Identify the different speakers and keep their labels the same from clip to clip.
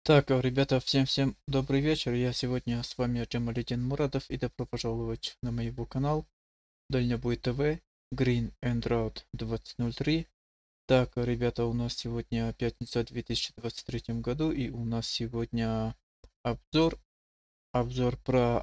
Speaker 1: Так, ребята, всем добрый вечер. Я сегодня с вами Джамалидин Мурадов и добро пожаловать на моего канал Дальнобой ТВ Green and Road 2003. Так, ребята, у нас сегодня пятница в 2023 году и у нас сегодня обзор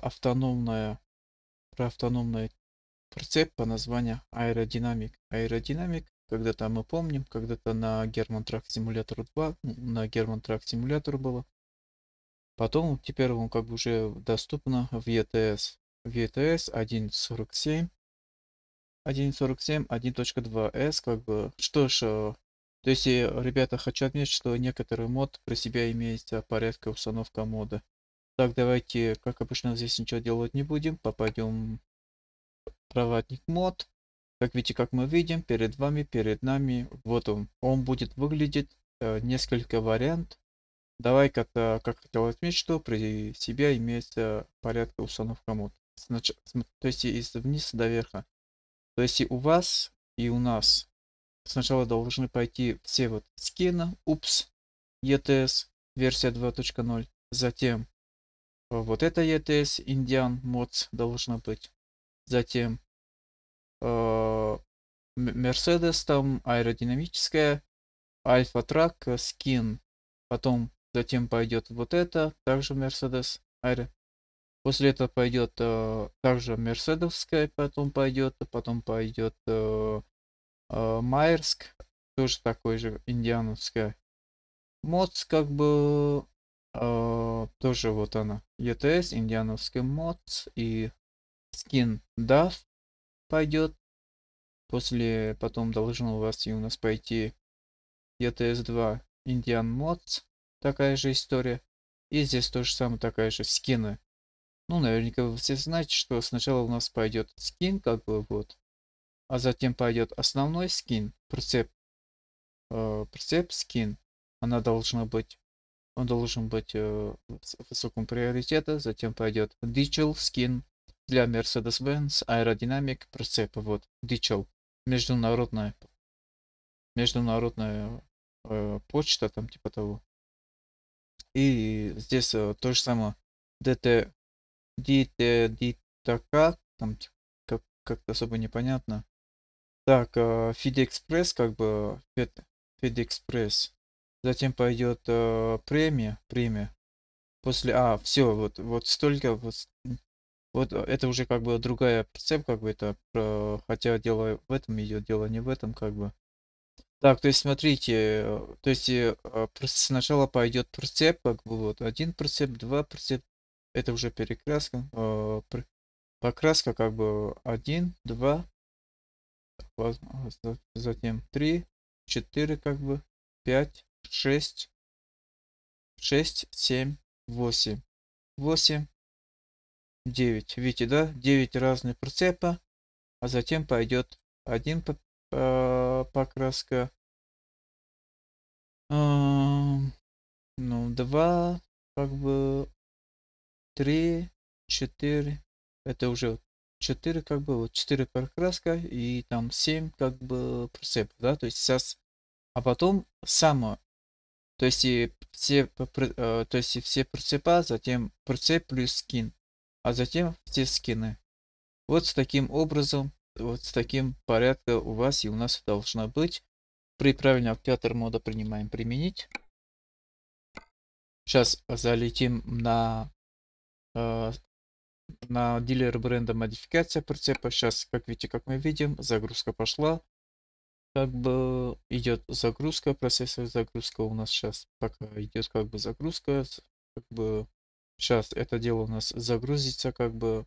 Speaker 1: про автономное прицеп по названию Aerodynamic. Aerodynamic, когда-то мы помним, когда-то на German Truck Simulator 2, на German Truck Simulator было. Потом теперь он как бы уже доступно в ETS. В ETS 1.47, 1.47, 1.2s, как бы. Что ж, то есть, ребята, хочу отметить, что некоторые мод при себе имеет порядка установка мода. Так, давайте, как обычно, здесь ничего делать не будем. Попадем в проводник мод. Как видите, как мы видим, перед нами, вот он будет выглядеть несколько вариантов. Давай-ка, как хотел отметить, что при себе имеется порядка установка мод. То есть из вниз до верха. То есть и у вас, и у нас сначала должны пойти все вот скины, упс, ETS, версия 2.0. Затем вот это ETS, Indian Mods должна быть. Затем Mercedes там аэродинамическая, Alpha Track, скин. Затем пойдет вот это, также Mercedes Aero. После этого пойдет также мерседовская, потом пойдет Майерск, тоже такой же индиановская. Модс как бы тоже вот она. ETS, индиановский модс и скин DAF пойдет. Потом должно у вас и у нас пойти ETS 2 Indian Mods, такая же история. И здесь тоже самое, такая же скины. Ну, наверняка вы все знаете, что сначала у нас пойдет скин, как бы вот, а затем пойдет основной скин, прицеп скин. Он должен быть в высоком приоритете. Затем пойдет Digital скин для Mercedes-Benz Aerodynamic прицепа. Вот, Digital, международная почта, там типа того. И здесь то же самое. DT, DTK, там как-то особо непонятно. Так, FedExpress, как бы, FedExpress. Затем пойдет премия. Все, вот столько, вот это уже как бы другая прицеп, как бы это, хотя дело в этом идет, дело не в этом, как бы. Так, то есть смотрите, то есть сначала пойдет прицеп, как бы вот один прицеп, два прицеп, это уже перекраска, покраска как бы один, два, затем три, четыре, как бы, пять, шесть, семь, восемь, 9. Видите, да? 9 разных прицепа, а затем пойдет один покраска, ну, 2, как бы, 3, 4, это уже 4, как бы, вот 4 покраска и там 7, как бы, прицеп, да, то есть сейчас, а потом то есть и то есть и все прицепа, затем прицеп плюс скин, а затем все скины. Вот с таким образом, вот с таким порядком у вас и у нас должно быть. При правильном активатор мода применить. Сейчас залетим э, на дилер бренда модификация прицепа. Сейчас, как видите, как мы видим, загрузка пошла. Как бы идет загрузка, процессор загрузка у нас сейчас пока идет как бы загрузка. Как бы сейчас это дело у нас загрузится, как бы.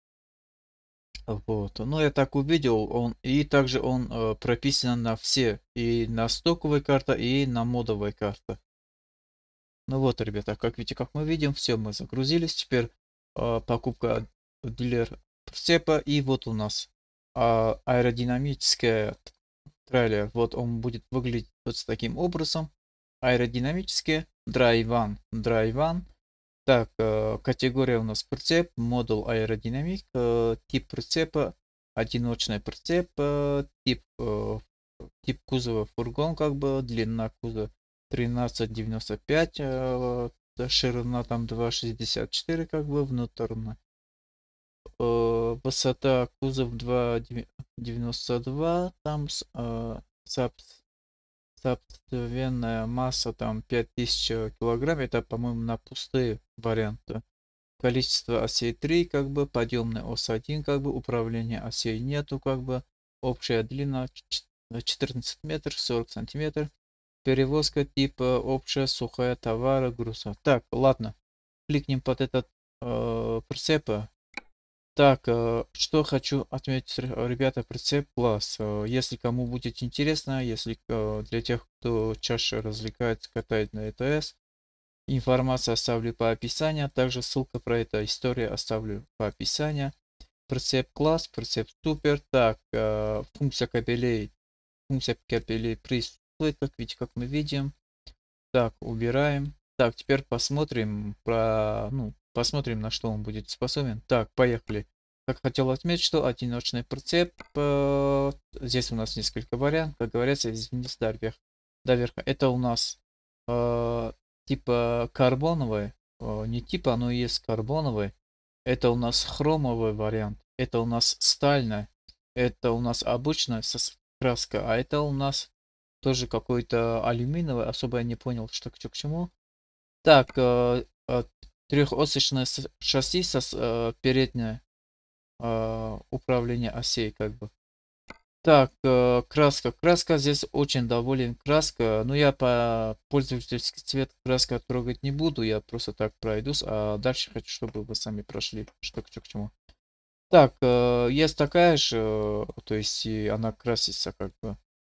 Speaker 1: Вот. Ну, я так увидел, также он прописан на все, и на стоковой карта, и на модовой карта. Ну вот, ребята, как видите, как мы видим, все, мы загрузились. Теперь покупка дилер прицепа, и вот у нас аэродинамическая трейлер. Вот он будет выглядеть вот с таким образом. Аэродинамические драйван. Так, категория у нас прицеп, модуль аэродинамик, тип прицепа, одиночный прицеп, тип кузова фургон, как бы, длина кузова 13,95 ширина там 2,64 как бы внутренне. Высота кузов 2,92, там собственная масса там 5000 килограмм, это, по-моему, на пустые варианты. Количество осей 3, как бы, подъемная ось 1, как бы, управление осей нету, как бы, общая длина 14 метров 40 сантиметров, перевозка типа общая сухая товара груза. Так, ладно, кликнем под этот прицеп. Так, что хочу отметить, ребята, прицеп класс. Если кому будет интересно, если для тех, кто чаще развлекается, катает на ЭТС, информацию оставлю по описанию, также ссылка про эту историю оставлю по описанию. Прицеп класс, прицеп супер. Так, функция кабелей присутствует, как видите, как мы видим. Так, убираем. Так, теперь посмотрим посмотрим, на что он будет способен. Так, поехали. Как хотел отметить, что одиночный прицеп. Здесь у нас несколько вариантов, как говорится, вниз до верха. Это у нас типа карбоновый. Не типа, оно и есть карбоновый. Это у нас хромовый вариант. Это у нас стальная. Это у нас обычная краска. А это у нас тоже какой-то алюминиевый. Особо я не понял, что к чему. Так, трехосочное шасси со переднее управление осей, как бы. Так, краска. Краска здесь очень доволен. Краска. Но я по пользовательский цвет краска трогать не буду. Я просто так пройдусь. А дальше хочу, чтобы вы сами прошли, что к чему. Так, есть такая же, то есть и она красится как бы.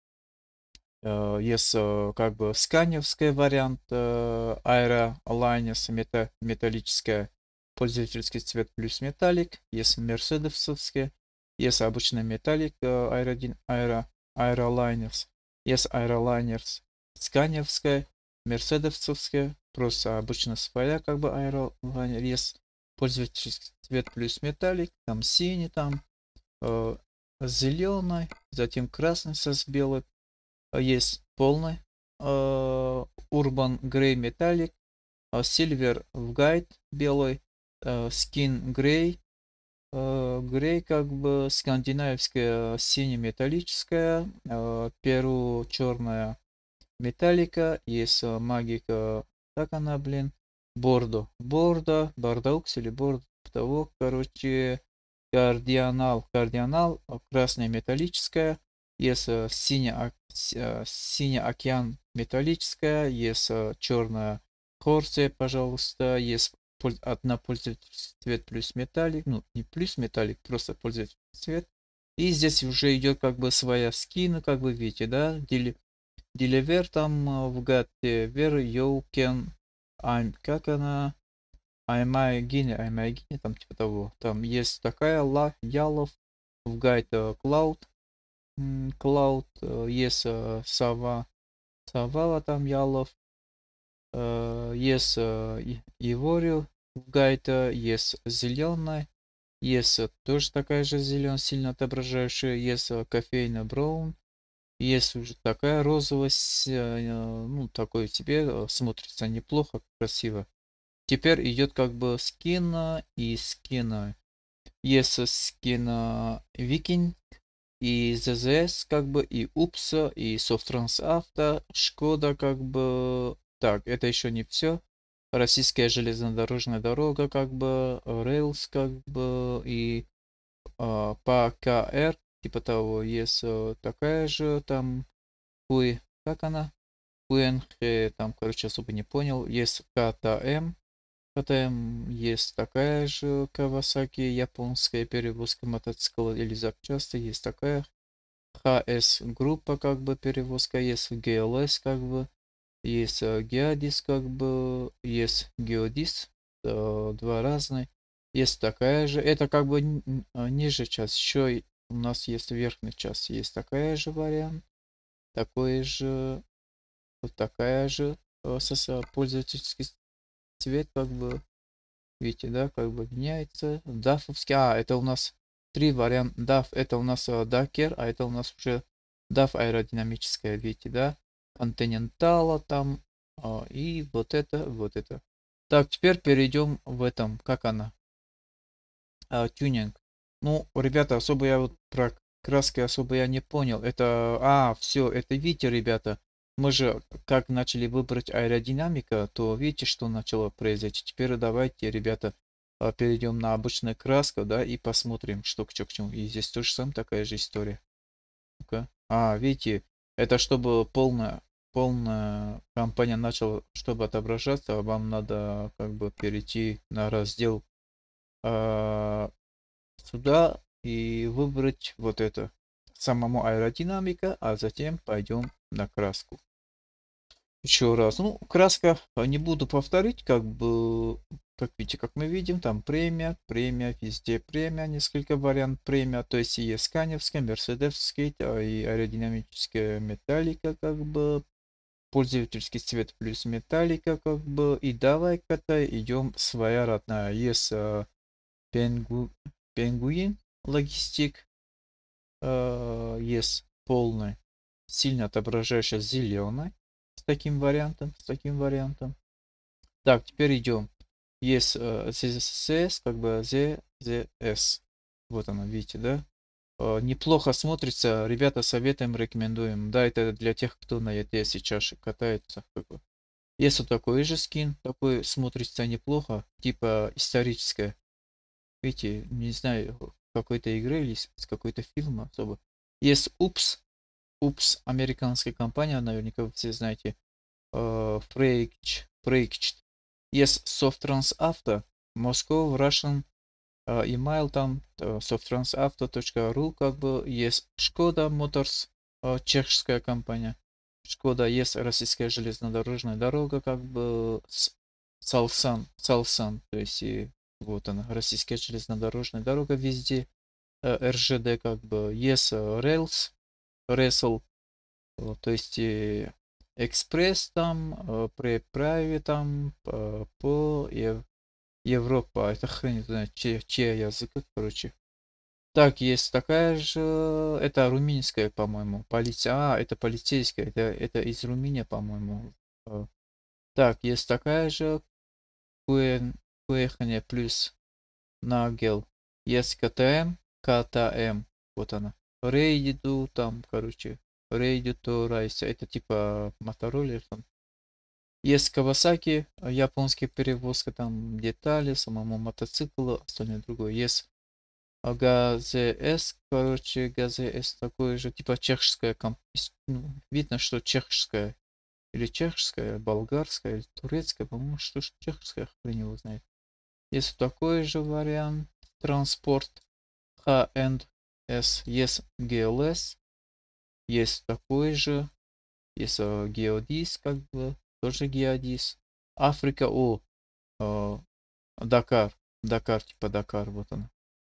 Speaker 1: Есть как бы сканевский вариант Aero Alliance металлическая, пользовательский цвет плюс металлик. Есть мерседесовский, есть обычный металлик Aero Alliance. Есть Aero Liners сканевская, мерседесовская, просто обычно своя как бы Aero Liner. Есть пользовательский цвет плюс металлик, там синий, там зеленый, затем красный со белым. Есть полный Urban Grey Metallic, Silver в Guide белый, Skin Grey, Grey как бы скандинавская сине-металлическая, Перу черная металлика, есть магика, как она, блин, Бордокс или Бордо, того, короче, Кардианал, красная металлическая, есть синий океан металлическая, есть черная Хорсе, пожалуйста, есть одна пользовательский цвет плюс металлик, ну не плюс металлик, просто пользовательский цвет. И здесь уже идет как бы своя скина, как вы видите, да, Deliver там в гате, where you can, как она, I'm там типа того. Там есть такая Ялов в гайд Cloud, есть Савала там Ялов, есть Иворию в гайда, есть зеленая, есть тоже такая же зеленая, сильно отображающая, есть кофейная Браун, есть уже такая розовая, ну такой тебе смотрится неплохо, красиво. Теперь идет как бы скина и скина. Есть скина Викинг и ЗЗС как бы, и УПСа, и Софтранс Авто, Шкода как бы. Так, это еще не все. Российская железнодорожная дорога как бы, Rails как бы, и ПКР, типа того, есть такая же там, как она? КНХ, там, короче, особо не понял. Есть КТМ, есть такая же Кавасаки, японская перевозка мотоцикла или запчасти, есть такая ХС группа, как бы перевозка, есть ГЛС, как бы, есть Геодис, как бы, есть Геодис, два разных, есть такая же, это как бы ниже часть, еще у нас есть верхний часть, есть такая же вариант, такой же, вот такая же пользовательский цвет, как бы, видите, да, как бы меняется. Дафовский, это у нас три варианта. DAF это у нас Дакер, а это у нас уже DAF аэродинамическая, видите, да. Континентала там, и вот это, вот это. Так, теперь перейдем в этом, как она, тюнинг. Ну, ребята, особо я вот про краски особо я не понял. Это, все, это видите, ребята, мы же как начали выбрать аэродинамика, то видите, что начало произойти. Теперь давайте, ребята, перейдем на обычную краску, да, и посмотрим, что к чему. И здесь тоже самая такая же история. Ну-ка. Видите, это чтобы полная компания начала, чтобы отображаться, вам надо как бы перейти на раздел а, сюда и выбрать вот это самому аэродинамика, а затем пойдем на краску. Еще раз. Ну, краска не буду повторить, как бы, как видите, как мы видим, там премия, везде премия, несколько вариантов премия, то есть и сканевская, мерседесская, и аэродинамическая металлика, как бы, пользовательский цвет плюс металлика, как бы, и давай-ка-то идем своя родная. Есть пенгу, пенгуин, логистик, есть полный, сильно отображающий зеленый, с таким вариантом. Так, теперь идем. Есть ZSS, как бы ZZS. Вот она, видите, да? Неплохо смотрится. Ребята, советуем, рекомендуем. Да, это для тех, кто на ETS сейчас катается. Как бы. Есть вот такой же скин. Такой смотрится неплохо. Типа историческое. Видите, не знаю, какой-то игры или с какой-то фильма особо. Есть Упс, американская компания, наверняка вы все знаете. Freaked. Есть Softrans Auto, Moscow, Russian, email там, softtransauto.ru, как бы, есть Шкода Motors, чешская компания. Шкода, есть российская железнодорожная дорога, как бы, Салсан, то есть, и вот она, российская железнодорожная дорога везде, РЖД, как бы, есть Rails, Ресл, то есть экспресс там, преправе там, по Европа, это хрен знает, чей язык, короче. Так, есть такая же, это румынская, по-моему, полиция, это полицейская, это из Румынии, по-моему. Так, есть такая же, Куехане плюс Нагел, есть КТМ, вот она. Рейду там, короче, Рейду то Райса, это типа мотороллер там. Есть Kawasaki, японский перевозка, там детали, самому мотоциклу, остальное другое. Есть ГЗС, короче, ГЗС такой же, типа чешская, ну, видно, что чешская, болгарская, или турецкая, по-моему, что ж чешская, хрен его знает. Есть такой же вариант, транспорт, H&S, есть GLS, есть такой же, есть Geodis, как бы, тоже Geodis. Африка, Дакар, типа Дакар, вот он.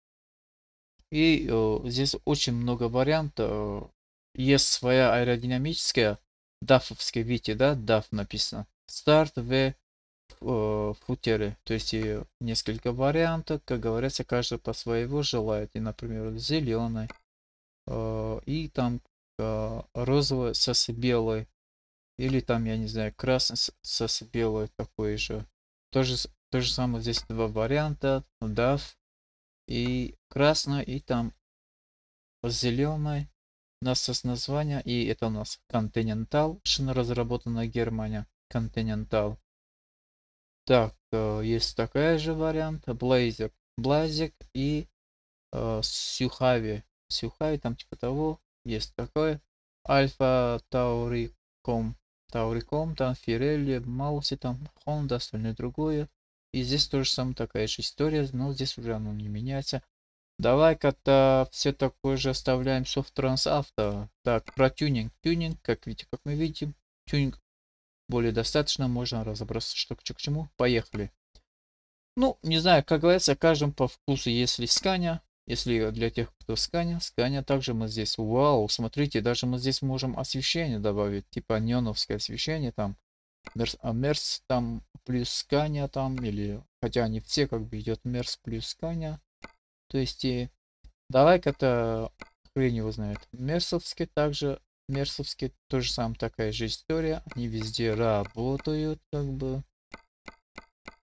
Speaker 1: И здесь очень много вариантов. Есть своя аэродинамическая, дафовская, видите, да, даф написано. Старт в футере, то есть и несколько вариантов, как говорится, каждый по своему желает. И, например, зеленый, и там розовый с белой, или там, я не знаю, красный с белой такой же. То же самое, здесь два варианта, DAF и красный, и там зеленый. У нас есть название, и это у нас Continental, шина разработана Германия, Continental. Так, есть такая же вариант, Блазик и Сюхави. Сюхави там типа того, есть такое. Альфа Тауриком, там Фирелли, Мауси, там Honda, остальное другое. И здесь тоже самая такая же история, но здесь уже оно не меняется. Давай-ка-то все такое же оставляем Softtrans Auto. Так, про тюнинг. Тюнинг, как видите, как мы видим, тюнинг более достаточно, можно разобраться, что к чему. Поехали. Ну, не знаю, как говорится, каждому по вкусу, если для тех, кто сканя, также мы здесь, вау, смотрите, даже мы здесь можем освещение добавить, типа неоновское освещение, там, мерс там плюс сканя там, или, хотя они все как бы идет мерс плюс сканя, то есть, давай-ка-то, хрен его знает, мерсовский, тоже самая такая же история, они везде работают, как бы,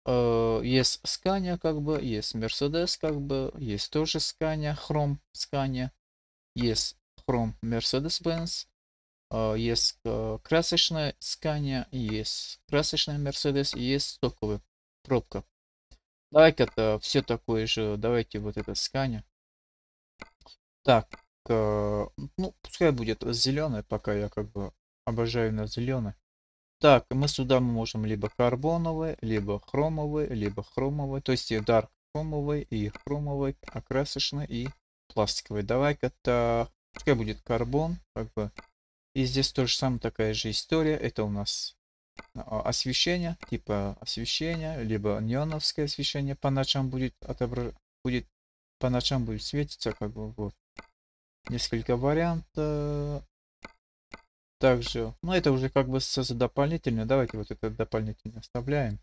Speaker 1: Есть Scania, как бы, есть Mercedes, как бы, есть тоже Scania, Chrome Scania, есть Chrome Mercedes-Benz, есть красочная Scania, есть красочная Mercedes, и есть стоковая пробка. Давайте это все такое же, давайте вот это Scania. Так, ну, пускай будет зеленый, пока я как бы обожаю на зеленый. Так, мы сюда мы можем либо карбоновый, либо хромовый, либо хромовый, то есть и dark хромовый, и хромовый, окрасочный, и пластиковый. Давай-ка это, пускай будет карбон, как бы. И здесь тоже самая такая же история. Это у нас освещение, типа освещения, либо неоновское освещение по ночам будет будет по ночам будет светиться, как бы вот. Несколько вариантов. Также, ну это уже как бы дополнительно. Давайте вот это дополнительно оставляем.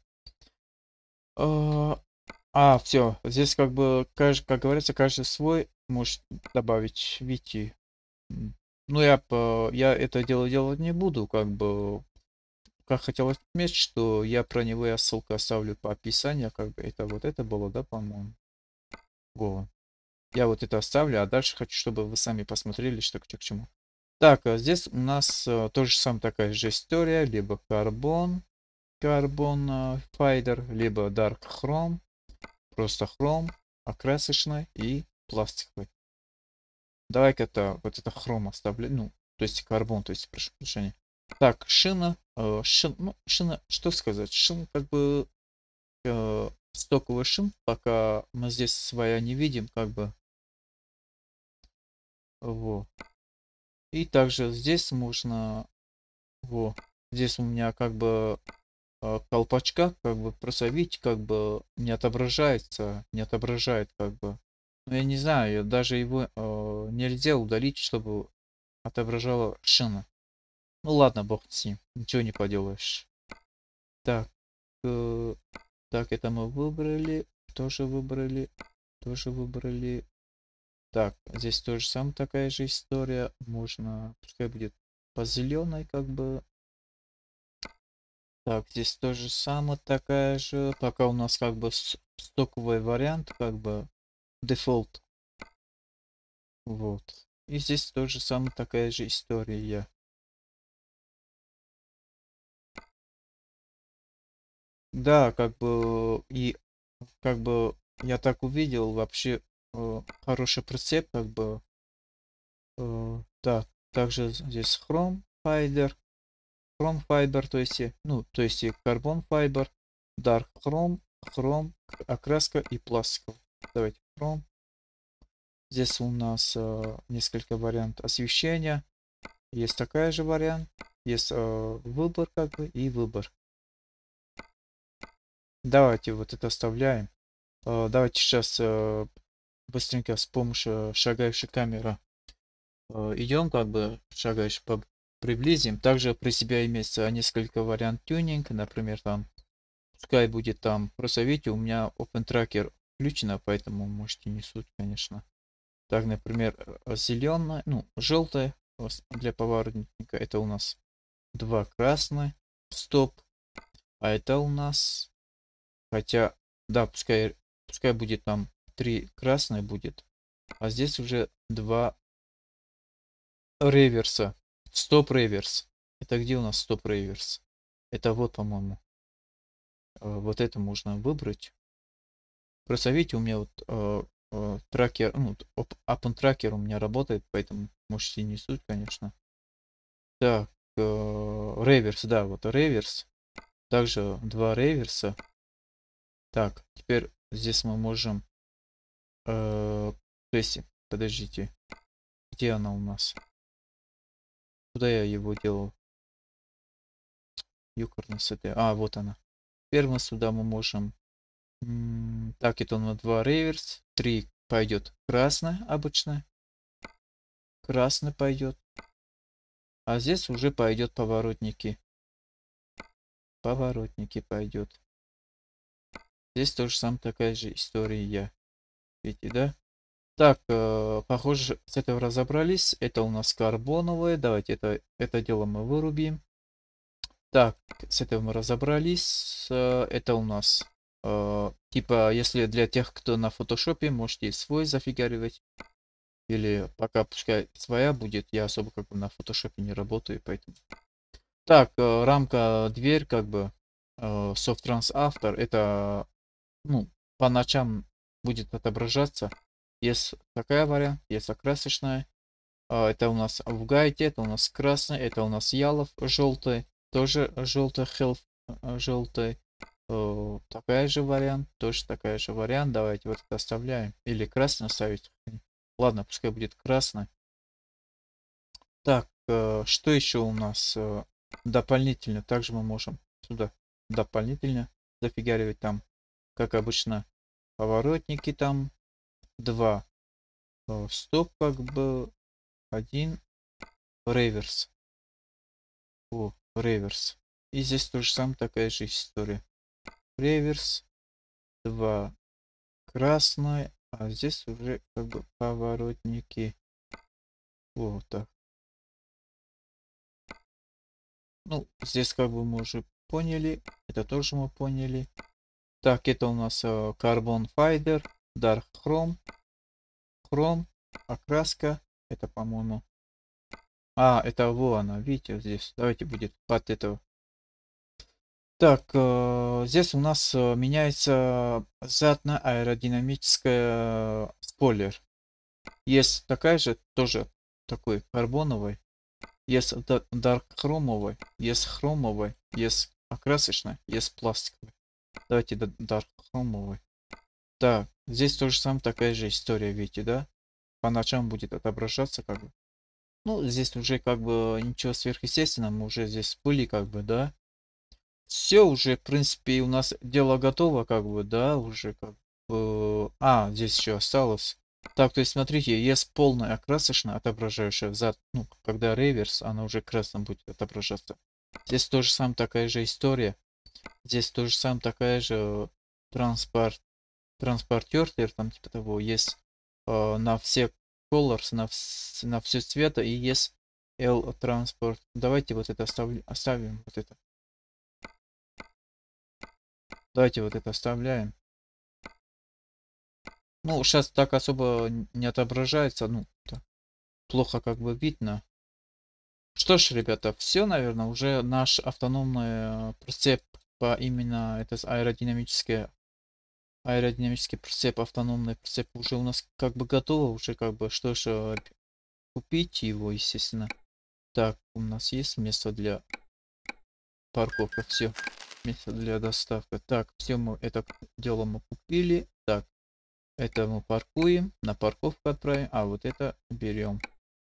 Speaker 1: Все, здесь как бы, как говорится, каждый свой может добавить Вити. Ну, я это дело делать не буду, как бы, как хотел отметить, что я про него я ссылку оставлю по описанию, как бы, это вот это было, да, по-моему, Го. Я вот это оставлю, а дальше хочу, чтобы вы сами посмотрели, что к чему. Так, здесь у нас тоже самая такая же история, либо карбон файдер, либо dark chrome, просто хром, окрасочный и пластиковый. Давай-ка это вот это хром оставлю, ну, то есть карбон, то есть, прошу прощения. Так, шина, ну, шина, что сказать, шин как бы стоковый шин, пока мы здесь своя не видим, как бы, вот. И также здесь можно, вот, здесь у меня как бы колпачка, как бы просто видите, как бы не отображается, не отображает, как бы. Ну, я не знаю, даже его нельзя удалить, чтобы отображала шина. Ну ладно, бог с ним, ничего не поделаешь. Так, э, так, это мы выбрали, тоже выбрали, тоже выбрали. Так, здесь тоже самая такая же история. Можно, пускай будет по зеленой, как бы. Так, здесь тоже самая такая же. Пока у нас как бы стоковый вариант, как бы дефолт. Вот. И здесь тоже самая такая же история. Да, как бы и как бы я так увидел вообще хороший прицеп, как бы. Да, также здесь Chrome Fiber, то есть, ну, то есть и Carbon Fiber, Dark Chrome, окраска и пластик. Давайте Chrome. Здесь у нас несколько вариантов освещения. Есть такая же вариант. Есть выбор как бы и выбор. Давайте вот это оставляем. Давайте сейчас быстренько с помощью шагающей камеры идем, как бы шагаешь, приблизим. Также при себе имеется несколько вариантов тюнинг, например, там, пускай будет там, просто видите, у меня Open Tracker включено, поэтому можете не суть, конечно. Так, например, зеленая, ну, желтая для поворотника, это у нас 2 красные, стоп, а это у нас, хотя, да, пускай будет там 3 красные будет, а здесь уже 2 реверса. Стоп реверс. Это где у нас стоп реверс? Это вот, по-моему. Вот это можно выбрать. Просто видите, у меня вот трекер, ну, Open Tracker у меня работает, поэтому можете не суть, конечно. Так, реверс, да, вот реверс. Также 2 реверса. Так, теперь здесь мы можем, то есть, подождите, где она у нас? Куда я его делал? Юкорный СТ. Вот она. Теперь мы сюда мы можем. Так, это на 2 реверс. 3 пойдет красный обычно. Красный пойдет. А здесь уже пойдет поворотники. Поворотники пойдет. Здесь тоже самая такая же история. Видите, да? Так, похоже, с этого разобрались. Это у нас карбоновые. Давайте это дело мы вырубим. Так, с этого мы разобрались. Это у нас Типа, если для тех, кто на фотошопе, можете свой зафигаривать. Или пока пускай своя будет. Я особо как бы на фотошопе не работаю, поэтому. Так, рамка, дверь, как бы, Softtrans автор, это, ну, по ночам будет отображаться. Есть такая вариант, есть окрасочная. Это у нас в гайте, это у нас красный, это у нас ялов желтый, тоже желтый health желтый. Такая же вариант, тоже такая же вариант. Давайте вот это оставляем. Или красный оставить. Ладно, пускай будет красный. Так, что еще у нас дополнительно? Также мы можем сюда дополнительно зафигаривать там, как обычно, поворотники там. 2 стоп, как бы, 1 реверс. О, реверс. И здесь тоже самое, такая же история. Реверс, 2 красная, а здесь уже как бы поворотники. Вот так. Ну, здесь как бы мы уже поняли. Это тоже мы поняли. Так, это у нас Carbon Fiber, Dark Chrome, Chrome, окраска. Это, по-моему... это вот она, видите, здесь. Давайте будет под этого. Так, здесь у нас меняется задно-аэродинамическая спойлер. Есть такая же, тоже такой карбоновый. Есть дарк хромовый, есть хромовый, есть окрасочный, есть пластиковый. Давайте дарк хромовый. Так, здесь тоже самое, такая же история, видите, да? По ночам будет отображаться, как бы. Ну, здесь уже как бы ничего сверхъестественного, мы уже здесь были, как бы, да? Все уже, в принципе, у нас дело готово, как бы, да, уже как бы... здесь еще осталось. Так, то есть, смотрите, есть полная окрасочная, отображающая взад, ну, когда реверс, она уже красным будет отображаться. Здесь тоже самая такая же история. Здесь тоже самая такая же транспортер, там типа того, есть на все colors, на все цвета, и есть L транспорт. Давайте вот это оставим вот это. Давайте вот это оставляем. Ну, сейчас так особо не отображается. Ну, плохо как бы видно. Что ж, ребята, все, наверное, уже наш автономный прицеп по именно это аэродинамический прицеп, автономный прицеп уже у нас как бы готово. Уже как бы, что ж, купить его, естественно. Так, у нас есть место для парковки. Все. Место для доставки. Так, все, мы это дело мы купили. Так, это мы паркуем, на парковку отправим, а вот это берем.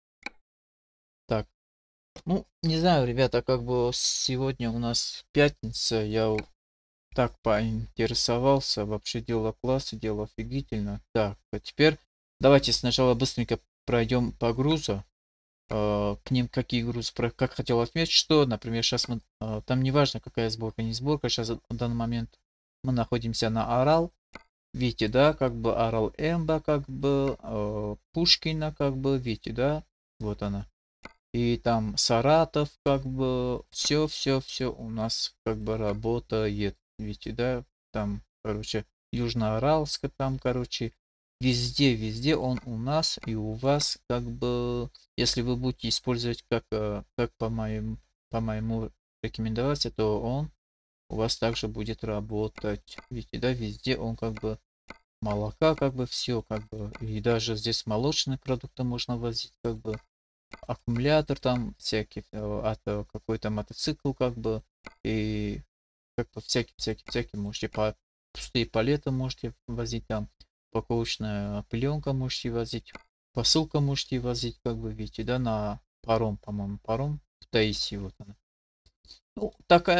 Speaker 1: Так, ну, не знаю, ребята, как бы сегодня у нас пятница, я так поинтересовался, вообще дело класса, дело офигительно. Так, а теперь давайте сначала быстренько пройдем по грузу. К ним какие грузы, как хотел отметить, что, например, сейчас мы, там не важно какая сборка, не сборка, сейчас в данный момент мы находимся на Орал. Видите, да, как бы Орал Эмба, как бы Пушкина, как бы, видите, да, вот она. И там Саратов, как бы, все у нас как бы работает, видите, да, там, короче, Южноуральск, там, короче, везде он у нас и у вас, как бы, если вы будете использовать как по моему рекомендации, то он у вас также будет работать, видите, да, везде он как бы молока, как бы все, как бы, и даже здесь молочные продукты можно возить, как бы, аккумулятор там всякий, от какой-то мотоцикл, как бы, и как бы всякий можете пустые палеты можете возить там, упаковочная пленка можете возить, посылка можете возить, как бы, видите, да, на паром, по-моему, паром в Таиси, вот она. Ну,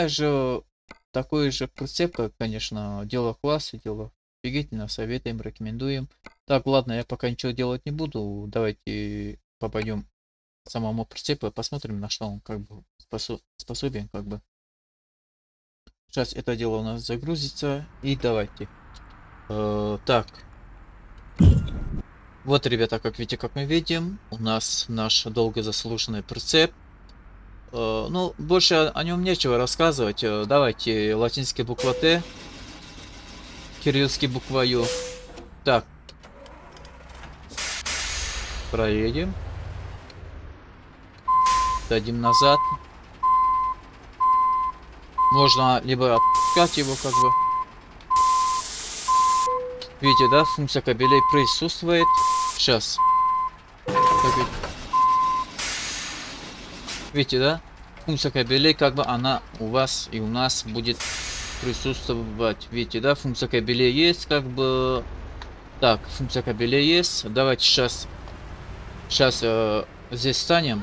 Speaker 1: такой же прицеп, как, конечно, дело класса, дело офигительно, советуем, рекомендуем. Так, ладно, я пока ничего делать не буду, давайте попадем к самому прицепу и посмотрим, на что он как бы способен, как бы. Сейчас это дело у нас загрузится, и давайте. Так. Вот, ребята, как видите, как мы видим, у нас наш долго заслуженный прицеп. Ну, больше о нем нечего рассказывать. Давайте латинские буквы Т. кириллский буквою. Так. Проедем. Дадим назад. Можно либо отпускать его, как бы. Видите, да, функция кабелей присутствует. Сейчас. Видите, да? Функция кабелей, как бы она у вас и у нас будет присутствовать. Видите, да? Функция кабелей есть, как бы. Так, функция кабелей есть. Давайте сейчас здесь станем.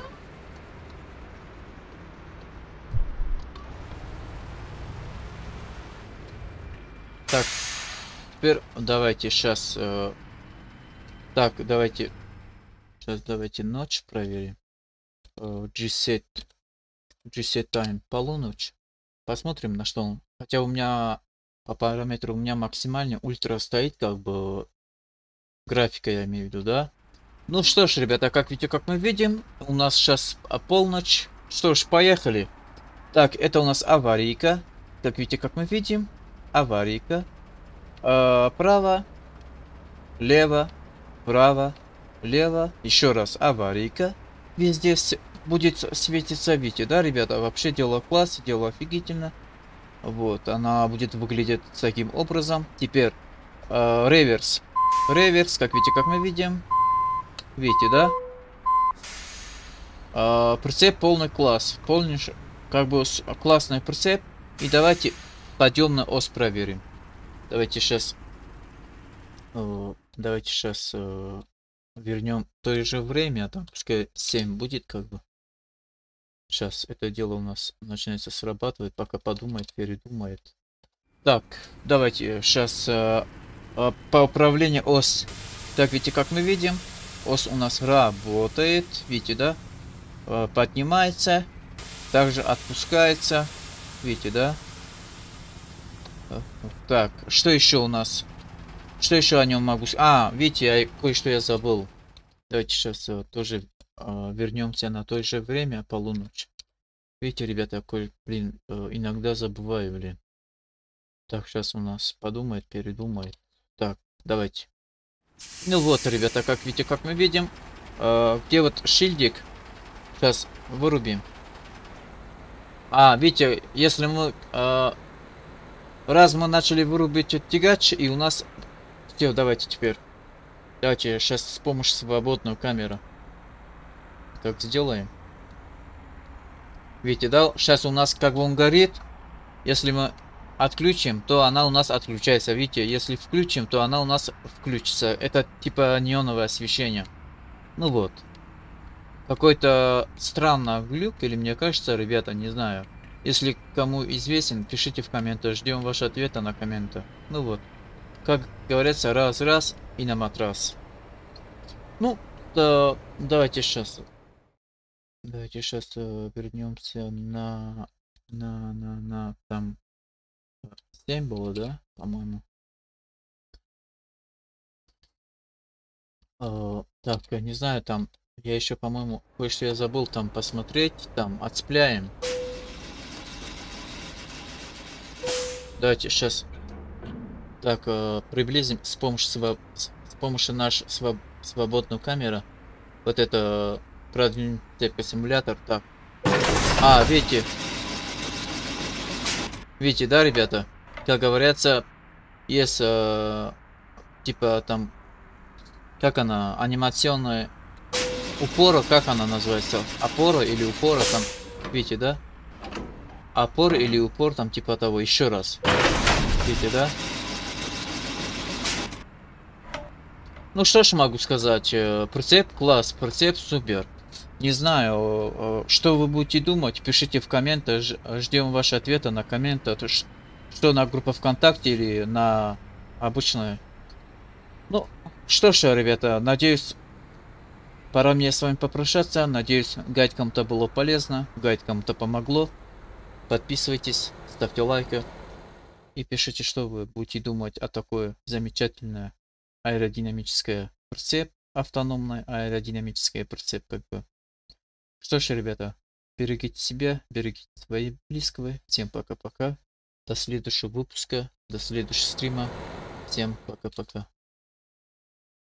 Speaker 1: Так, теперь давайте сейчас. Так, давайте. Сейчас давайте ночь проверим. G-set time полуночь. Посмотрим, на что он. Хотя у меня по параметру у меня максимальный ультра стоит, как бы графика, я имею в виду, да. Ну что ж, ребята, как видите, как мы видим, у нас сейчас полночь. Что ж, поехали. Так, это у нас аварийка. Как видите, как мы видим, аварийка. Право, лево, право, лево. Еще раз аварийка. Везде будет светиться, видите, да, ребята? Вообще дело класс, дело офигительно. Вот, она будет выглядеть таким образом. Теперь реверс. Реверс, как видите, как мы видим. Видите, да? Прицеп полный класс. Полный, как бы классный прицеп. И давайте подъемный ос проверим. Давайте сейчас вернем то же время, там пускай 7 будет, как бы. Сейчас это дело у нас начинается срабатывать, пока подумает, передумает. Так, давайте сейчас по управлению ос. Так, видите, как мы видим, ос у нас работает, видите, да? Поднимается, также отпускается, видите, да? Так, что еще у нас? Что еще о нем могу сказать? Видите, кое-что я забыл. Давайте сейчас тоже вернемся на то же время, полуночь. Видите, ребята, блин, иногда забываю, блин. Так, сейчас у нас подумает, передумает. Так, давайте. Ну вот, ребята, как видите, как мы видим, где вот шильдик. Сейчас вырубим. Видите, если мы раз мы начали вырубить тягач, и у нас все, давайте теперь. Давайте сейчас с помощью свободной камеры. Так сделаем. Видите, да? Сейчас у нас как бы он горит. Если мы отключим, то она у нас отключается. Видите, если включим, то она у нас включится. Это типа неоновое освещение. Ну вот. Какой-то странный глюк, или мне кажется, ребята, не знаю. Если кому известен, пишите в комментах. Ждем ваши ответы на комменты. Ну вот. Как говорится, раз-раз и на матрас. Ну, давайте сейчас. Давайте сейчас вернемся на там 7 было, да, по-моему. Так, я не знаю, там я еще, по-моему, кое-что я забыл там посмотреть, там отцепляем. Давайте сейчас так приблизим с помощью нашей свободной камеры. Вот это продвинутый симулятор. Так. Видите, да, ребята, как говорится, есть типа там, как она, анимационная упора, как она называется, опора или упора там, видите, да, опор или упор там типа того. Еще раз, видите, да. Ну что ж могу сказать, прицеп класс, прицеп супер. Не знаю, что вы будете думать, пишите в комментах, ждем ваши ответы на комменты, что на группу ВКонтакте или на обычную. Ну, что ж, ребята, надеюсь, пора мне с вами попрощаться, надеюсь, гайд кому-то было полезно, гайд кому-то помогло. Подписывайтесь, ставьте лайки и пишите, что вы будете думать о такой замечательной аэродинамической прицеп, автономной аэродинамической прицеп, как бы. Что ж, ребята, берегите себя, берегите свои близкого. Всем пока-пока. До следующего выпуска, до следующего стрима. Всем пока-пока.